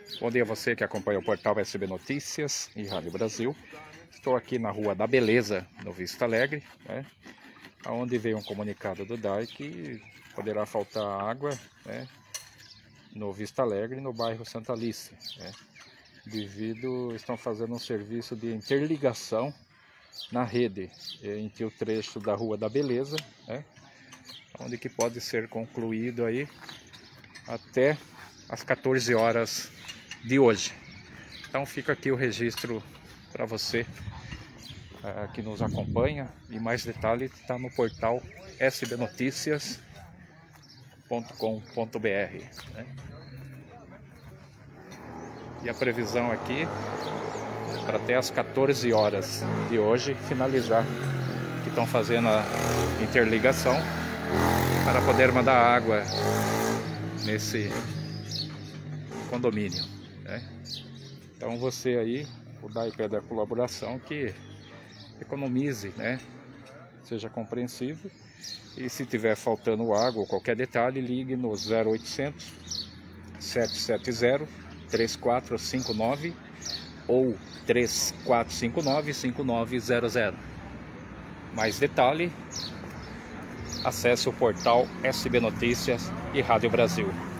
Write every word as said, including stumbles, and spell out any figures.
Bom dia a você que acompanha o portal S B Notícias e Rádio Brasil. Estou aqui na Rua da Beleza, no Vista Alegre, né, onde veio um comunicado do D A I que poderá faltar água, né, no Vista Alegre, no bairro Santa Alice, né, devido estão fazendo um serviço de interligação na rede entre o trecho da Rua da Beleza, né, onde que pode ser concluído aí até às quatorze horas de hoje. Então fica aqui o registro para você uh, que nos acompanha, e mais detalhes está no portal s b noticias ponto com ponto b r, né? E a previsão aqui para até às quatorze horas de hoje finalizar, que estão fazendo a interligação para poder mandar água nesse condomínio, né? Então você aí, o D A I pede a colaboração que economize, né? Seja compreensivo, e se tiver faltando água ou qualquer detalhe, ligue no zero oitocentos, sete sete zero, três quatro cinco nove ou três quatro cinco nove, cinco nove zero zero. Mais detalhe, acesse o portal S B Notícias e Rádio Brasil.